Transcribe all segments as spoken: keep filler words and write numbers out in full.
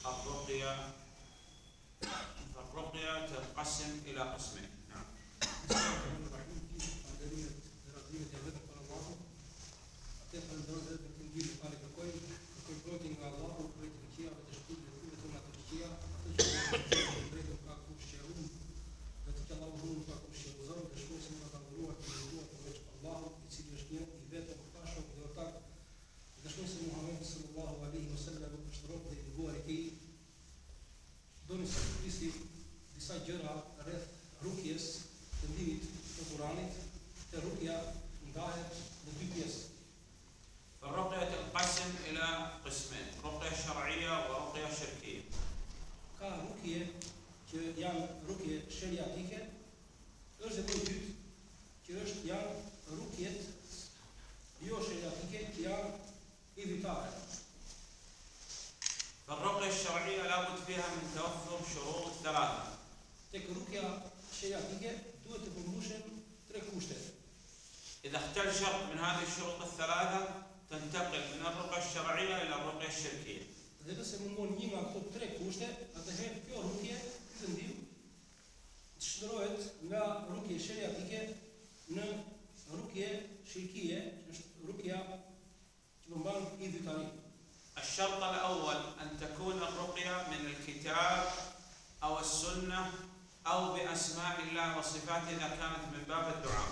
الرقية الرقية تنقسم إلى قسمين. نعم. disa gjëra rreth rukjes të ndimit të Kuranit, te rukja ndahet në dy pjesë. فالرقية تنقسم إلى قسمين، رقية شرعية ورقية شركية. Ka rukje që janë rukje sheriatike, është edhe një dytë që është janë rukjet jo sheriatike që janë idhitare. فالرقية الشرعية لابد فيها من توفر شروط ثلاثة. Tek rukja sheriatike duhet të përmbushen tre kushte. إذا اختل شرط من هذه الشروط الثلاثة تنتقل من الرقية الشرعية إلى الرقية الشركية. Dhe nëse mungon një nga këto tre kushte, atëherë kjo rukje, ky vendim, shndrohet nga rukje sheriatike në rukje shirkie, që është rukja që përmban idhitari. الشرط الأول أن تكون الرقية من الكتاب أو السنة أو بأسماء الله وصفاته إذا كانت من باب الدعاء.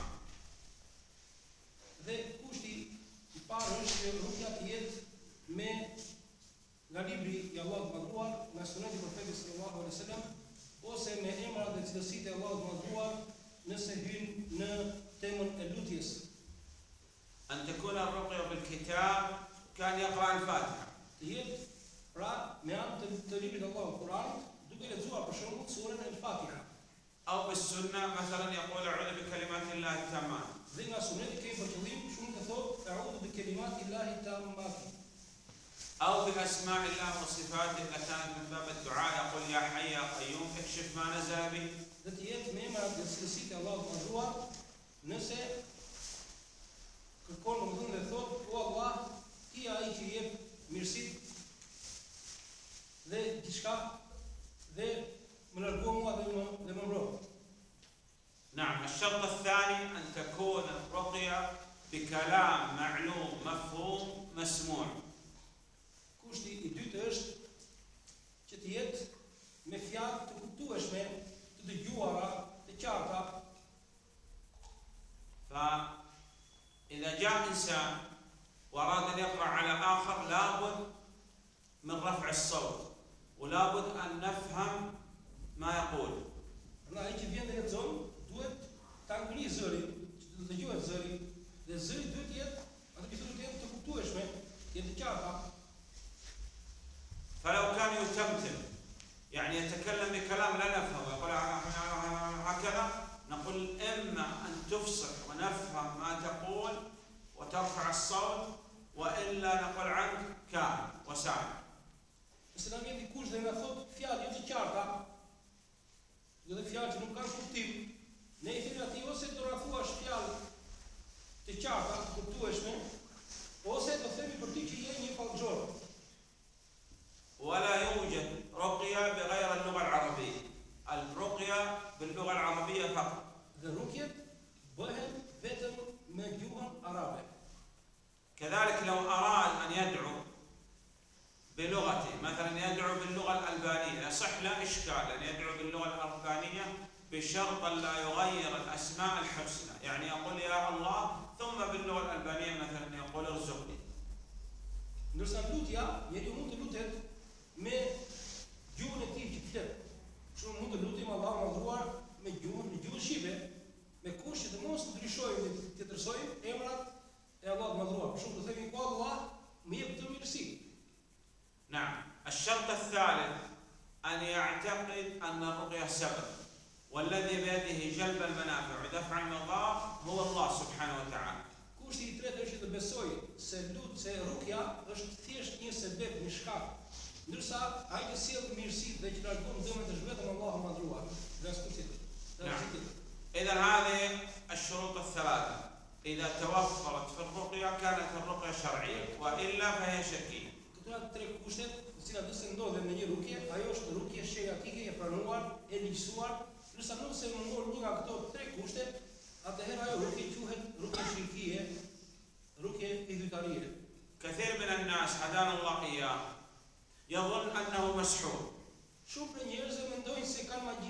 Dhe kushti i parë është që rukja të jetë me nga libri i Allahut të Madhruar, nga suneti i Profetit sallallahu alaihi wasallam, ose me emrat dhe cilësitë e Allahut të Madhruar nëse hyn në temën e lutjes. أن تكون الرقية بالكتاب كان يقرأ الفاتحة. Të jetë pra me anë të, të librit të Allahut Kuranit, duke lexuar për shembull surën El-Fatiha. أو بالسنة مثلا يقول أعوذ بكلمات الله التامات. Dhe nga suneti kemi për qëllim shumë të thotë a'udhu bi kalimatillahi tammati. أو بأسماء الله وصفاته إذا كانت من باب الدعاء يقول يا حي يا قيوم اكشف ما نزل بي. Dhe të jetë me emrat dhe cilësitë e Allahut të Madhruar, nëse kërkon domethënë dhe thotë o Allah, ti ai që jep mirësitë dhe diçka dhe më largo mua dhe më dhe më mbroj. نعم. الشرط الثاني أن تكون الرقية بكلام معلوم مفهوم مسموع. Kushti i dytë është që të jetë me fjalë të kuptueshme, të dëgjuara, të qarta. فإذا جاء إنسان وأراد أن يقرأ على آخر لابد من رفع الصوت ولابد أن نفهم ما يقول. Pra ai që vjen dhe lexon duhet ta ngri zërin, që të dëgjohet zëri, dhe zëri duhet të jetë atë që duhet të jetë të kuptueshme, të jetë të qarta. فلو كان يتمتم يعني يتكلم بكلام لا نفهمه يقول هكذا نقول إما أن تفصح ونفهم ما تقول وترفع الصوت وإلا نقول عنك كاهن وساحر. Nëse na vjen dikush dhe na thot fjalë jo të qarta, jo të fjalë që nuk kanë kuptim, ne i themi atij ose do na thuash fjalë të qarta, të kuptueshme, ose do themi për ty që je një fallxhor. ولا يوجد رقية بغير اللغة العربية. الرقية باللغة العربية فقط. Dhe rukjet bëhen vetëm me gjuhën arabe. كذلك لو أراد أن يدعو بلغته مثلا يدعو باللغة الألبانية يصح لا إشكال أن يدعو باللغة الألبانية بشرط لا يغير الأسماء الحسنى، يعني يقول يا الله ثم باللغة الألبانية مثلا يقول ارزقني. Ndërsa lutja, njeriu mund të lutet me gjuhën e tij që flet. Shumë mund të lutim Allahun e Madhruar me gjuhën, me gjuhën shqipe, me kusht që të mos ndryshojmë, të ndryshojmë emrat e Allahut të Madhruar. Për shembull, të themi po Allah më jep të mirësi. نعم. الشرط الثالث أن يعتقد أن الرقية سبب والذي بيده جلب المنافع ودفع المضار هو الله سبحانه وتعالى. Kushti i tretë është të besoj se lut se rukja është thjesht një sebeb, një shkak, ndërsa ai që sjell mirësitë dhe që largon dëmet është vetëm Allahu i Madhruar. Dhe as kushti. إذا هذه الشروط الثلاثة إذا توفرت في الرقية كانت الرقية شرعية وإلا فهي شركية. Këto janë tre kushtet, cila nëse ndodhe në një rukje, ajo është rukje sheriatike e pranuar, e ligjësuar, ndërsa nëse mungon një nga këto tre kushte, atëherë ajo rukje quhet rukje shirkie, rukje idhujtarie. كثير من الناس هدانا الله إياه يظن أنه مسحور Shumë prej njerëzve mendojnë se kanë magji,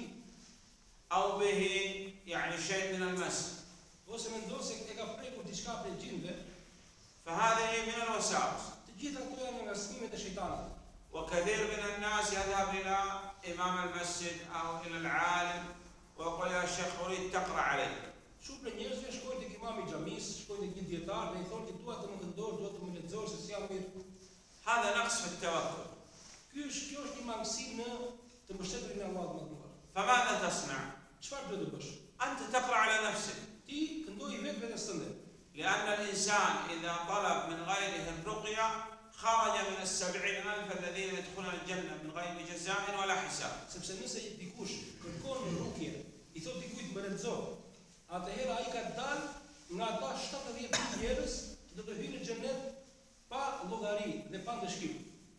أو به يعني شيء من المس ose mendojnë se e ka prekur diçka prej gjinëve. فهذه من الوساوس. Të gjitha këto janë nga ngacmimet e shejtanit. وكثير من الناس يذهب إلى إمام المسجد أو إلى العالم ويقول يا شيخ أريد تقرأ علي. Shumë prej njerëzve shkojnë tek imami i xhamisë, shkojnë tek një dietar dhe i thonë ti dua të më këndosh, dua të më lexosh se si jam mirë. هذا نقص في التوكل. Ky është kjo është një mangësi në të mbështetjen e Allahut më të madh. فماذا تصنع؟ Çfarë duhet të bësh? أنت تقرأ على نفسك. Ti këndoj vetë vetes tënde. لأن الإنسان إذا طلب من غيره الرقية خرج من السبعين ألف الذين يدخلون الجنة من غير جزاء ولا حساب. Sepse nëse dikush kërkon në rukje, i thot dikujt më lexo, atëherë ai ka dalë nga ata shtatëdhjetë mijë njerëz që do të hyjnë në xhenet pa llogari dhe pa ndëshkim.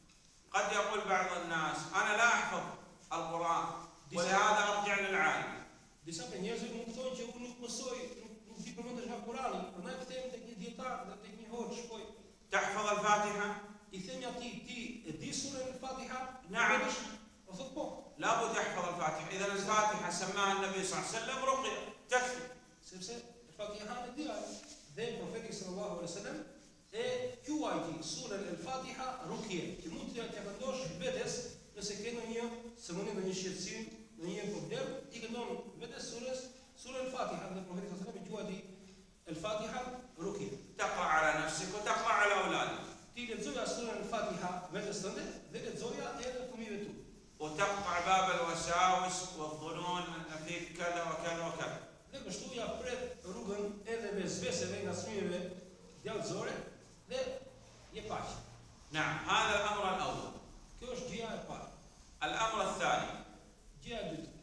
قد يقول بعض الناس أنا لا أحفظ القرآن ولهذا أرجع للعالم. Disa prej njerëzve mund të thonë që unë nuk mësoj, nuk, nuk di përmendesh nga Kurani, prandaj kthehem tek një dietar dhe tek një hoxh shkoj. تحفظ الفاتحة؟ I themi atij ti e di surën Al-Fatiha? نعم. O thot po. لابد يحفظ الفاتحة. إذا الفاتحة سماها النبي صلى الله عليه وسلم رقية تكفي. Sepse Al-Fatiha e di ai. Dhe profeti sallallahu alaihi wasallam e quajti surën Al-Fatiha rukje, që mund të ja vendosh vetes nëse ke ndonjë sëmundje, ndonjë shqetësim, ndonjë problem, i këndon vetes surës, surën Al-Fatiha dhe profeti sallallahu alaihi wasallam e quajti Al-Fatiha rukje. تقرأ على نفسك وتقرأ على أولادك. Ti lexoja surën Al-Fatiha vetes tënde dhe lexoja edhe fëmijëve tu. وتقطع باب الوساوس والظنون أن فيك كذا وكذا وكذا. Dhe kështu ja pret rrugën edhe vezveseve nga smijeve djallëzore dhe je paqe. نعم هذا الأمر الأول. Kjo është gjëja e parë. الأمر الثاني Gjëja e dytë.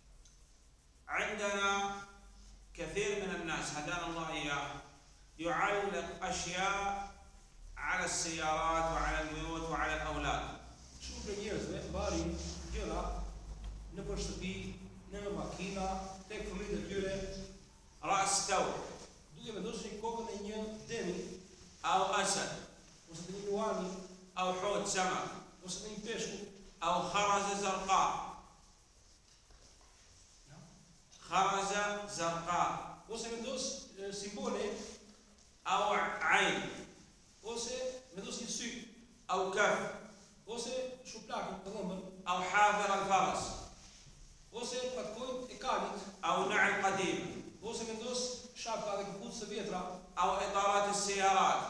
عندنا كثير من الناس هدانا الله إياه يعلق أشياء على السيارات وعلى البيوت وعلى الأولاد. Shumë prej njerëzve mbarin gjëra nëpër shtëpi, në makina, tek fëmijët e tyre, رأس ثور duke vendosur kokën e një demi, أو أسد ose të një luani, أو حوت سمك ose të një peshku, أو خرزة زرقاء. خرزة زرقاء ose vendos e, simbole, أو عين ose vendos një sy, أو كف ose shuplakën të dhëmbën, أو حافر الفرس ose patkojnë e kalit, أو نعل قديم ose vendos shapka dhe këpucë së vjetra, أو إطارات السيارات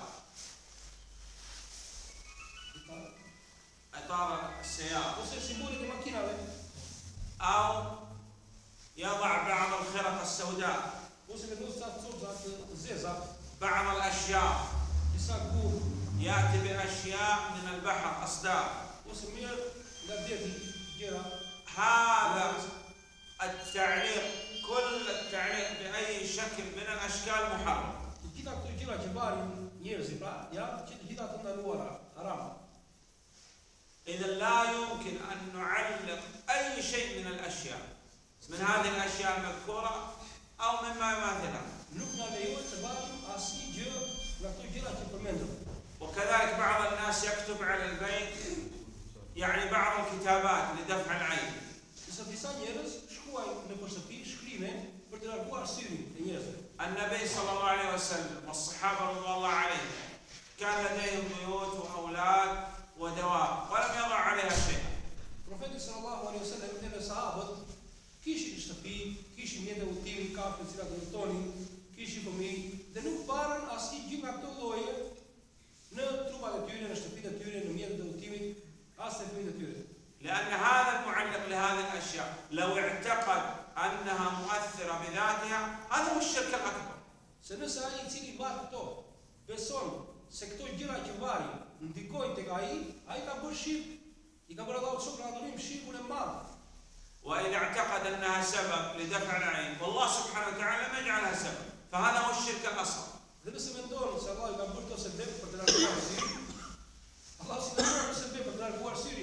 إطار السيارة ose simbolet e makinave, أو يضع بعض الخرق السوداء ose vendos ca coca të zeza, بعض الأشجار disa gur, يأتي بأشياء من البحر أصداف. ose merr nga deti gjëra. هذا التعليق كل التعليق بأي شكل من الأشكال محرم. Të gjitha këto gjëra që barin njerëzit pra, janë që të gjitha të ndaluara, haram. إذا لا يمكن أن نعلق أي شيء من الأشياء من هذه الأشياء المذكورة أو مما يماثلها. Nuk na lejohet të barim asnjë gjë nga këto gjëra që përmendëm. وكذلك بعض الناس يكتب على البيت يعني بعض الكتابات لدفع العين. Disa disa njerëz shkruajnë në shtëpi shkrime për të larguar syrin e njerëzve. النبي صلى الله عليه وسلم والصحابة رضي الله عليهم كان لديهم بيوت وأولاد ودواب ولم يضع عليها شيء. Profeti sallallahu alaihi wasallam dhe sahabët kishin shtëpi, kishin mjete udhimi, kafe, të cilat udhtonin, kishin fëmijë dhe nuk barën asnjë gjë nga këto lloje në trupat e tyre, në shtëpitë e tyre, në mjetet e udhimit, as në fëmijët e tyre. لأن هذا المعلق لهذه الأشياء لو اعتقد أنها مؤثرة بذاتها هذا هو الشرك الأكبر. Se nëse ai i cili bar këto beson se këto gjëra që varin ndikojnë tek ai, ai ka bërë shirk, i ka bërë Allahu subhanahu wa taala shirkun e madh. وإذا اعتقد أنها سبب لدفع العين والله سبحانه وتعالى لم يجعلها سبب فهذا هو الشرك الأصغر. Dhe nëse mendon se Allah i ka bërë këto sebeb për të larguar syrin, Allah si ka bërë sebeb për të larguar syrin,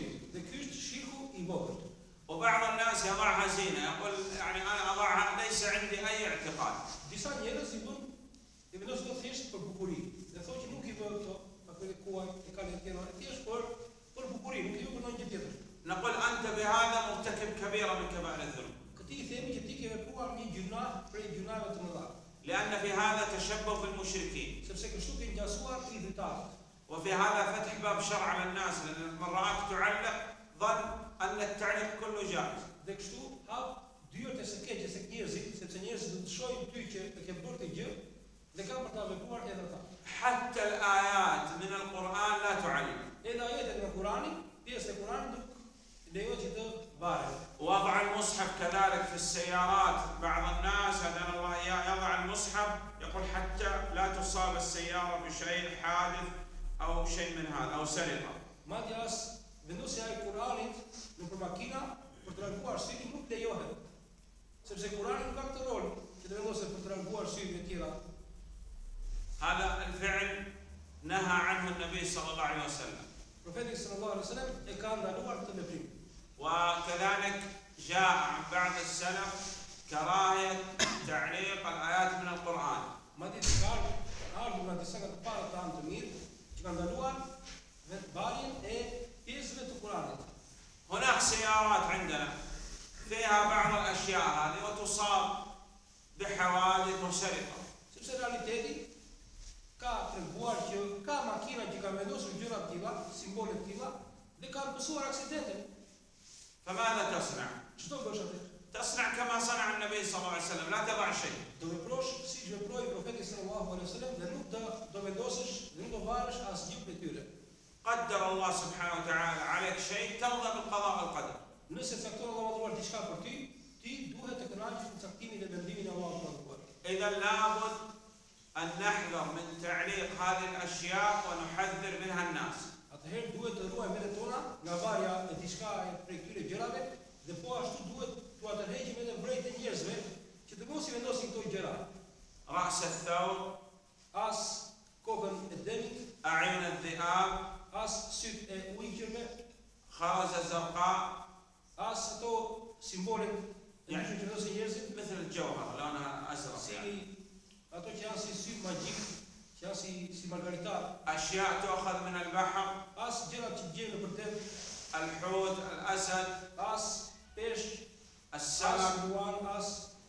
vogël. وبعض الناس يضعها زينة، يقول يعني أنا أضعها ليس عندي أي اعتقاد. Disa njerëz i bën i vendosin do thjesht për bukurinë. Dhe thonë që nuk i bën këto, apo e kuaj, e kanë të tjera, thjesht për për bukurinë, nuk i bën ndonjë gjë tjetër. نقول أنت بهذا مرتكب كبيرة من كبائر الذنوب. Këti i themi që ti ke vepruar një gjuna prej gjunave të mëdha. لأن في هذا تشبه بالمشركين. Sepse kështu ke ngjasuar idhujtarët. وفي هذا فتح باب شرع على الناس، لأن من رآك تعلق ظن أن التعليق كله جائز. Dhe kështu hap dyert e së keqe së njerëzit, sepse njerëzit do të shohin ty që e ke bërë këtë gjë dhe kanë për ta vepruar edhe ata. حتى الآيات من القرآن لا تعلق. Edhe ajetet nga Kurani, pjesë e Kuranit nuk lejohet që të varet. وضع المصحف كذلك في السيارات، بعض الناس هدانا الله إياه يضع المصحف يقول حتى لا تصاب السيارة بشيء حادث أو شيء من هذا أو سرقة. Madje as vendosja e Kuranit nëpër makina për të larguar syrin nuk lejohet. Sepse Kurani nuk ka këtë rol që të vendoset për të larguar syrin e tjera. هذا الفعل نهى عنه النبي صلى الله عليه وسلم. Profeti sallallahu alaihi wasallam e ka ndaluar këtë veprim. وكذلك جاء عن بعض السلف كراهية تعليق الآيات من القرآن. Madje ka ardhur nga disa nga të parë të anë të mirë që kanë ndaluar vetbarjen e pjesëve të Kuranit. هناك سيارات عندنا فيها بعض الأشياء هذه وتصاب بحوادث وسرقة. Sepse realiteti ka treguar që ka makina që kanë vendosur gjëra të tilla, simbole të tilla dhe kanë pësuar aksidente. فماذا تصنع؟ Çdo bësh atë? تصنع كما صنع النبي صلى الله عليه وسلم، لا تضع شيء. Do veprosh siç veproi profeti sallallahu alaihi wasallam dhe nuk do do vendosësh dhe nuk do varësh asgjë prej tyre. قدر الله سبحانه وتعالى عليك شيء ترضى بالقضاء والقدر. Nëse cakton Allahu dhuar diçka për ty, ti duhet të kënaqesh me caktimin dhe vendimin e Allahut dhuar. إذا لابد أن نحذر من تعليق هذه الأشياء ونحذر منها الناس. Atëherë duhet të ruajmë veten tona nga varja e diçka prej këtyre gjërave dhe po ashtu duhet t'u atërheqim edhe vrejt e njerëzve që të mos i vendosin këto gjëra. رأس الثور، As kokën e demit, أعين الذئاب، as syt e ujqërve, خرز الزرقاء، as ato simbolet e Ja. që vendosin njerëzit, مثل الجوهر لونها أزرق si يعني. ato që janë si sy magjik, që janë si si margaritar, أشياء تؤخذ من البحر، as gjërat që gjejnë nëpër det, الحوت، الأسد، as peshk, as السمك، luan, as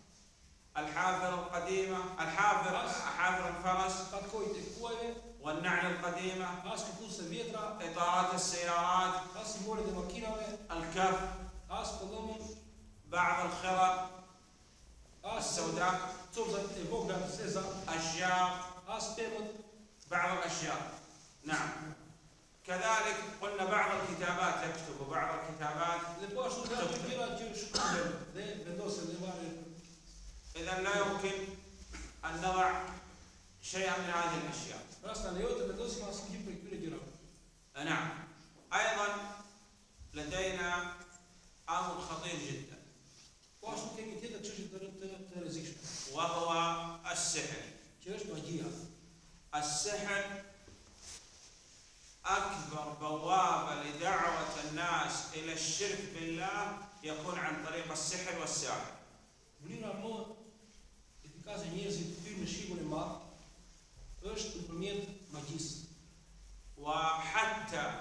الحافر القديمة، الحافر حافر الفرس، patkojt e kuajve, والنعل القديمة، as këpucë e vjetra, إطارات السيارات، as simbolet e makinave, الكف، as kollomin, بعض الخرق as السوداء، copzat e vogla të zeza, أشجار، as pemët. بعض الأشياء. نعم. كذلك قلنا بعض الكتابات يكتب وبعض الكتابات. Dhe po ashtu ka të gjëra që shkruhen dhe vendosen dhe marrin. إذا لا يمكن أن نضع شيئا من هذه الأشياء. Rasta lejohet të vendosim asnjë gjë për këtyre gjërave. نعم. أيضا لدينا أمر خطير جدا Po ashtu kemi tjetër çështje të të, të rrezikshme, وهو السحر. që është magjia. السحر أكبر بوابة لدعوة الناس إلى الشرك بالله يكون عن طريق السحر والساحر. Vlira më efikase njerëzit të hyrë në shirkun e madh është nëpërmjet magjisë. وحتى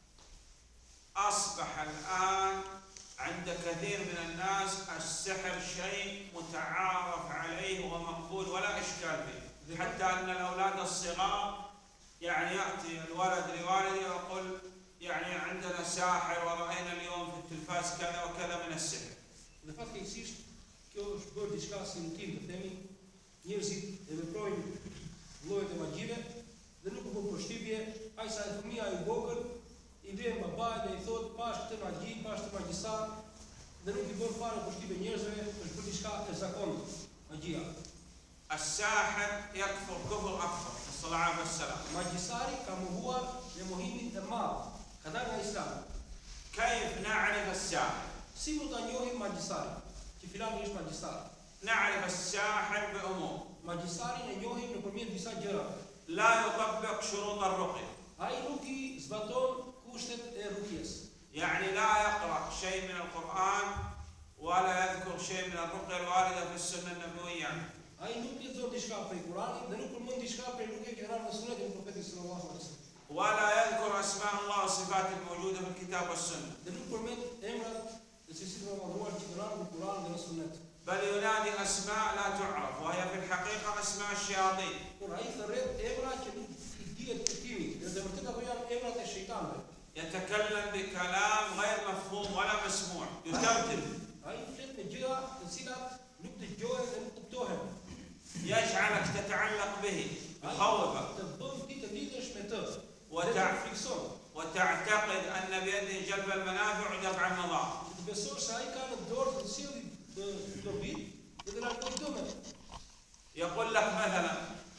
أصبح الآن عند كثير من الناس السحر شيء متعارف عليه ومقبول ولا إشكال فيه، حتى أن الأولاد الصغار يعني يأتي الولد لوالده ويقول يعني عندنا ساحر ورأينا اليوم في التلفاز كذا وكذا من السحر. Dhe fatkeqësisht kjo është bërë diçka si rutinë, të themi, njerëzit e veprojnë llojet e magjive dhe nuk u bën përshtypje, ai sa e fëmia i vogël i vjen babai dhe i thotë pash këtë magji, pash këtë magjisar dhe nuk i bën fare përshtypje njerëzve, është bërë diçka e zakonshme, magjia. الساحر يكفر كفر أكبر، نسأل الله العافية والسلام. Magjisari ka mohuar në mohimin e madh, ka dalë nga Islami. كيف نعرف الساحر؟ Si mund ta njohim magjisarin? Që filani është magjisar. نعرف الساحر بأمور. Magjisarin e njohim nëpërmjet disa gjërave. لا يطبق شروط الرقية. Ai nuk i zbaton kushtet e rukjes. يعني لا يقرأ شيء من القرآن ولا يذكر شيء من الرقية الواردة في السنة النبوية. Ai nuk lexon diçka prej Kuranit dhe nuk përmend diçka prej rrugës që ranë në sunetin e Profetit sallallahu alaihi wasallam. ولا يذكر أسماء الله وصفات الموجودة في الكتاب والسنة. Dhe nuk përmend emrat e cilësive të mëdha që ranë në Kur'an dhe në Sunet. بل ينادي أسماء لا تعرف وهي في الحقيقة أسماء الشياطين. Por ai thërret emra që nuk i dihet kuptimi, dhe në vërtetë ato janë emrat e shejtanëve. يتكلم بكلام غير مفهوم ولا مسموع، يترتب. Ai flet me gjëra të cilat nuk dëgjohen dhe nuk kuptohen. يجعلك تتعلق به، يخوفك. Të bën ti të lidhesh me të. وتع- وتعتقد أن بيده جلب المنافع ودفع المضار. Të besosh se ai ka në dorë të sjellë të dobit dhe të largojë dëmet. يقول لك مثلا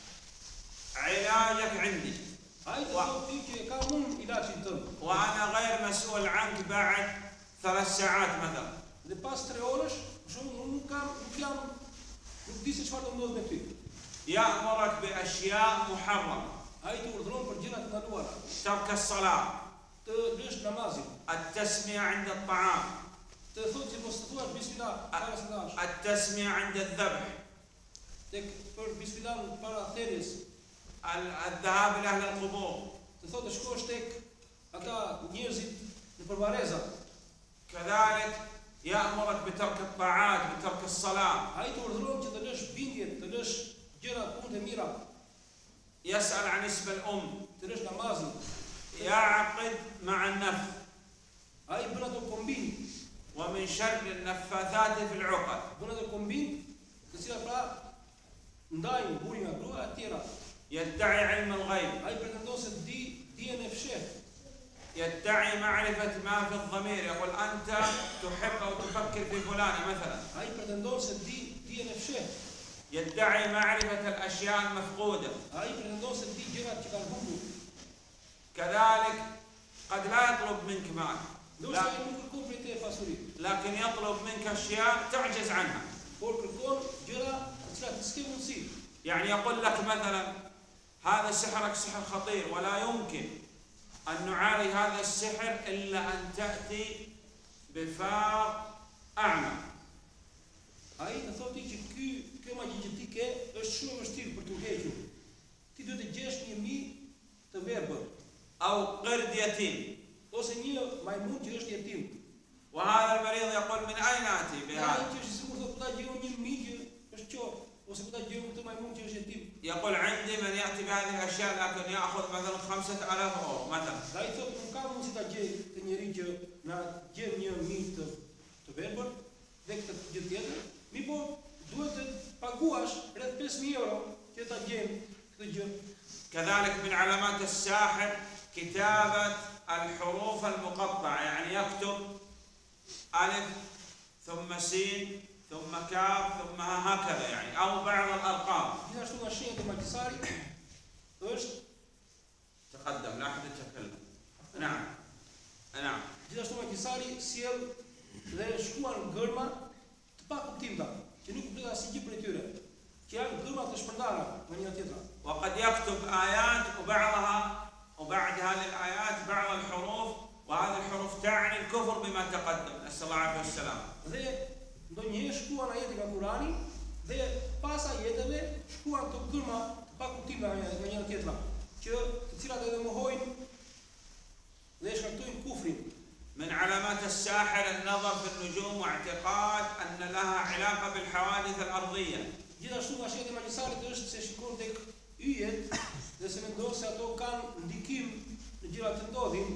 علاجك عندي Ai të thotë ti që ka unë ilaçin tënd. وأنا غير مسؤول عنك بعد ثلاث ساعات مثلا. Dhe pas tre orësh, për shembull, unë nuk kam, nuk jam, nuk di se çfarë do ndodh me ty. يأمرك بأشياء محرمة، Ai të urdhëron për gjëra të ndaluara, ترك الصلاة، të lësh namazin, التسمية عند الطعام، të thotë që mos të thuash bismillah para se dash, التسمية عند الذبح، tek për bismillah para thirrjes, ال- الذهاب إلى أهل القبور. të thotë të shkosh tek ata njerëzit në përvareza. كذلك يأمرك بترك الطاعات، بترك الصلاة. Ai të urdhëron që të lësh bindjet, të lësh gjëra punë të mira, يسأل عن اسم الأم، të lësh namazin. يعقد مع النفس. Ai bën ato kombin, ومن شر النفاثات في العقد. bën ato kombin, të cilat pra ndajnë burrin nga grua e tjera. يدعي علم الغيب، Ai pretendon se di dijen e fshehtë. يدعي معرفة ما في الضمير، يقول أنت تحب أو تفكر في فلان مثلا. Ai pretendon se di dijen e fshehtë. يدعي معرفة الأشياء المفقودة. Ai pretendon se di gjërat që kanë humbur. كذلك قد لا يطلب منك مال، Ndoshta ai nuk kërkon prej te pasuri, لكن يطلب منك أشياء تعجز عنها. por kërkon gjëra të cilat s'ke mundësi. يعني يقول لك مثلا هذا سحرك سحر خطير ولا يمكن أن نعالج هذا السحر إلا أن تأتي بفار أعمى. Ai të thotë që ky kjo magji që ti ke është shumë e vështirë për t'u hequr. Ti duhet të gjesh një mi të verbër أو قرد يتيم. ose një majmun që është jetim. وهذا المريض يقول من أين آتي Ai بهذا؟ që është sikur thotë ta gjejmë një mi që është qort ose ta gjejmë këtë majmun që është jetim. يقول عندي من يأتي بهذه الأشياء لكن يأخذ مثلا خمسة آلاف أورو مثلا. Ai thotë nuk ka mundësi ta gjej të njëri që na gjen një mi të të verbër dhe këtë gjë tjetër. Mi po duhet të paguash rreth pesë mijë euro që ta gjejmë këtë gjë. كذلك من علامات الساحر كتابة الحروف المقطعة، يعني يكتب ألف ثم سين ثم كاف ثم هكذا يعني، أو بعض الأرقام. Gjithashtu nga shenjat e magjisarit është تقدم لا أحد يتكلم. نعم نعم. gjithashtu magjisari sjell dhe shkruan gërma të pakuptimta, që nuk kupton asnjë gjë prej tyre, që janë gërma të shpërndara me njëra tjetra. وقد يكتب آيات وبعضها وبعد هذه الآيات بعض الحروف، وهذه الحروف تعني الكفر بما تقدم، نسأل الله العافية والسلام. Dhe ndonjëherë shkruan ajete nga Kurani dhe pas ajeteve shkruan këto gërma të pakuptimta me njëra tjetra, që të cilat edhe mohojnë dhe shkaktojnë kufrin. من علامات الساحر النظر في النجوم واعتقاد أن لها علاقة بالحوادث الأرضية. Gjithashtu nga shenjat e magjisarit është se shikon tek yjet dhe se mendon se ato kanë ndikim në gjëra të ndodhin.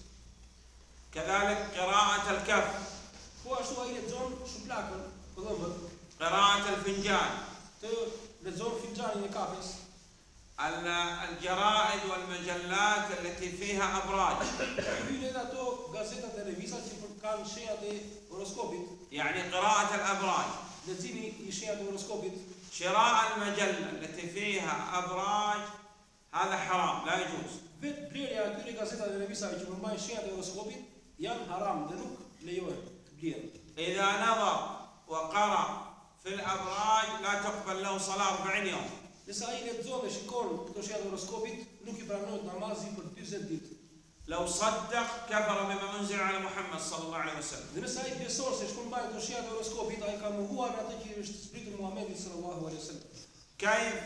كذلك قراءة الكف، Po ashtu ai lexon shuplakën, këllëmbët, قراءة الفنجان، të lexon finxhanin e kafes, ال- الجرائد والمجلات التي فيها أبراج، hyn ato gazetat dhe revistat që kanë shenjat e horoskopit, يعني قراءة الأبراج. leximi i shenjat e horoskopit, شراء المجلة التي فيها أبراج هذا حرام لا يجوز. vetë blerja e atyre gazetave dhe revistave që përmbajnë shenjat e horoskopit janë haram dhe nuk lejohet të blihen. إذا نظر وقرأ في الأبراج لا تقبل له صلاة أربعين يوم. Nëse ai lexon dhe shikon këto shenjat e horoskopit, nuk i pranohet namazi për dyzet ditë. لو صدق كفر بما أنزل على محمد صلى الله عليه وسلم. Dhe nëse ai besor se shkon mbajtur shia të horoskopit, ai ka mohuar atë që është zbritur Muhamedi sallallahu alaihi wasallam. كيف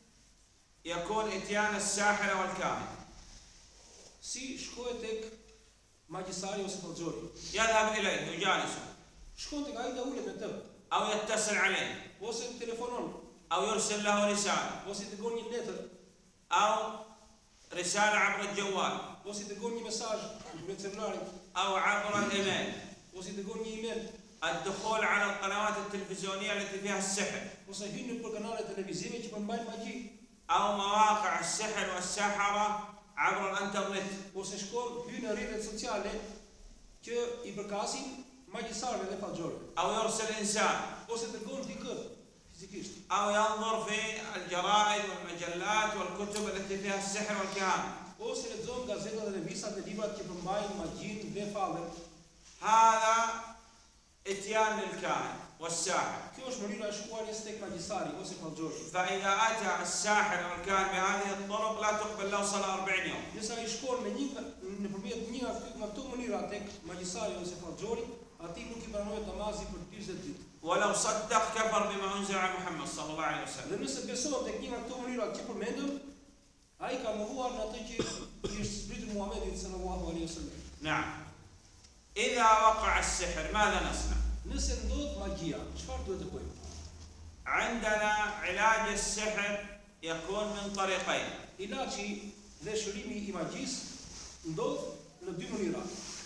يكون إتيان الساحر والكاهن؟ Si shkohet tek magjisari ose fallxhori? يذهب إليه يجالسه Shkon tek ai dhe ulet me të, أو يتصل عليه ose telefonon, أو يرسل له رسالة ose i dërgon një letër, أو رسالة عبر الجوال ose i dërgon një mesazh në celularin, أو عبر الإيميل. ose i dërgon një email, الدخول على القنوات التلفزيونية التي فيها السحر ose hyn nëpër kanale televizive që përmbajnë magji, أو مواقع السحر والسحرة عبر الإنترنت. ose shkon hyn në rrjetet sociale që i përkasin magjisarëve dhe fallxhorëve, أو يرسل إنسان ose dërgon dikë fizikisht, أو ينظر في الجرائد والمجلات والكتب التي فيها السحر والكهانة. ose lexon gazetat dhe revistat dhe librat që përmbajnë magjinë dhe fallet. هذا إتيان للكاهن والساحر. Kjo është mënyra e shkuarjes tek magjisari ose fallxhori. فإذا أتى الساحر والكاهن بهذه الطرق لا تقبل له صلاة أربعين يوم. Nëse ai shkon me një nëpërmjet një nga këto mënyra tek magjisari ose fallxhori, atij nuk i pranohet namazi për njëzet ditë. ولو صدق كفر بما أنزل على محمد صلى الله عليه وسلم. Dhe nëse beson tek një nga këto mënyra që përmendëm, ai ka mohuar në atë që i është zbritur Muhamedit sallallahu alaihi wasallam. نعم. إذا وقع السحر ماذا نصنع؟ Nëse ndodh magjia, çfarë duhet të bëjmë? عندنا علاج السحر يكون من طريقين. Ilaçi dhe shërimi i magjisë ndodh në dy mënyra.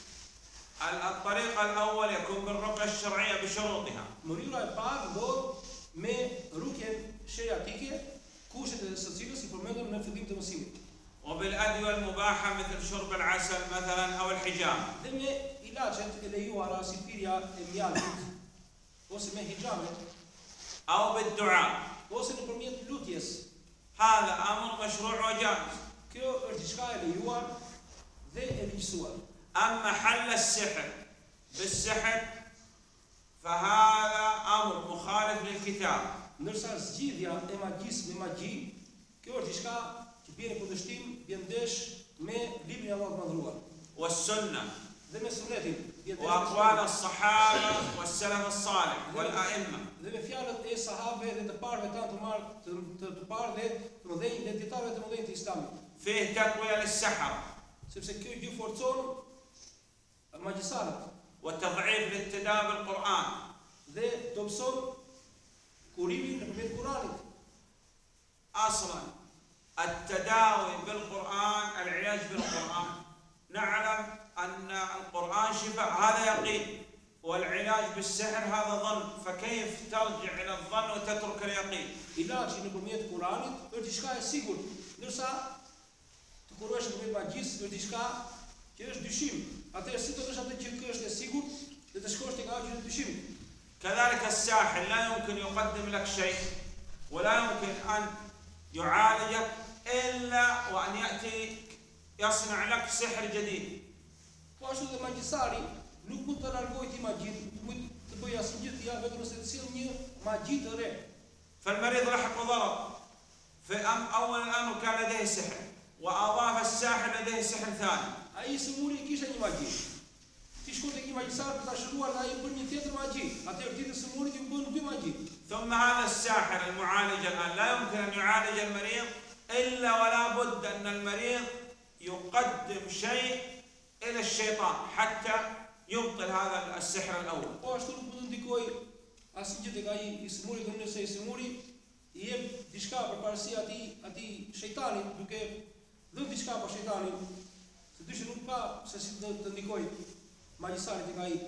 الطريقة الأول يكون بالرقية الشرعية بشروطها. Mënyra e parë ndodh me rukjen sheriatike, kushtet e së cilës i përmendëm në fillim të mësimit. وبالأدوية المباحة مثل شرب العسل مثلا أو الحجامة. Dhe me ilaçet e lejuara si pirja e mjaltit, ose me hijamet, أو بالدعاء. ose nëpërmjet lutjes. هذا أمر مشروع وجائز. Kjo është diçka e lejuar dhe e ligjësuar. أما حل السحر بالسحر فهذا أمر مخالف للكتاب. Ndërsa zgjidhja e magjisë me magji, kjo është diçka që bie në kundërshtim, bie ndesh me librin e Allahut Madhruar. والسنة Dhe me sunetin, bie ndesh وأقوال الصحابة والسلف الصالح والأئمة. dhe me fjalët e sahabëve dhe të parëve tanë të marë të të, të parë dhe të mëdhenj dhe dietarëve të mëdhenj të Islamit. فيه تقوية للسحرة Sepse kjo gjë forcon magjisarët وتضعيف للتداوي بالقرآن. dhe dobëson kurimin nëpërmjet Kuranit. أصلا التداوي بالقرآن العلاج بالقرآن نعلم أن القرآن شفاء هذا يقين والعلاج بالسحر هذا ظن فكيف ترجع إلى الظن وتترك اليقين؟ Ilaçi nëpërmjet Kuranit është diçka e sigurt, ndërsa të kurohesh nëpërmjet magjisë është diçka që është dyshim. Atëherë si do të thosh atë që kjo është e sigurt dhe të shkosh tek ajo që është dyshim. كذلك الساحر لا يمكن يقدم لك شيء ولا يمكن أن يعالجك إلا وأن يأتي يصنع لك سحر جديد. Po ashtu dhe magjisari nuk mund të largojë ti magjinë, nuk mund të bëjë asnjë të ja vetëm se të sjell një magji të re. فالمريض لحق ضرر في أول الأمر كان لديه سحر وأضاف الساحر لديه سحر ثاني. Ai sëmuri kishte një magji. Ti shkon tek një magjisar për ta shëruar dhe ai bën një tjetër magji. Atëherë ti të sëmurit ju bën dy magji. ثم هذا الساحر المعالج الآن لا يمكن أن يعالج المريض إلا ولا بد أن المريض يقدم شيء إلى الشيطان حتى يبطل هذا السحر الأول. Po ashtu nuk mund të ndikoj asnjë tek ai i sëmurit, nëse i sëmuri i jep diçka përparësi atij atij shejtanit, duke dhënë diçka për shejtanin. Se dyshim nuk ka se si do të ndikoj magjisari tek ai.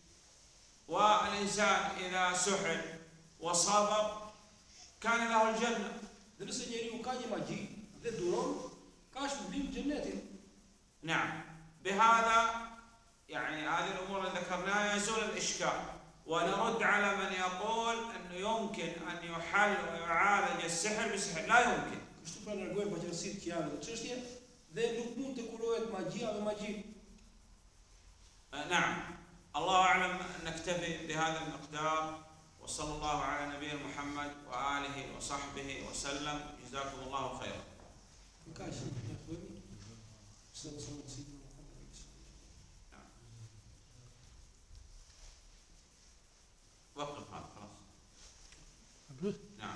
والإنسان إذا سحر وصبر كان له الجنة. Dhe nëse njeriu ka një magji dhe duron, ka shpërblim në xhenetin. نعم. بهذا يعني هذه الأمور اللي ذكرناها يزول الإشكال ونرد على من يقول أنه يمكن أن يحل ويعالج السحر بسحر. لا يمكن. Kështu pra largojmë paqërësitë që janë në çështje dhe nuk mund të kurohet magjia me magji. نعم. الله أعلم. نكتفي بهذا المقدار وصلى الله على نبينا محمد وآله وصحبه وسلم. جزاكم الله خيرا. lut. نعم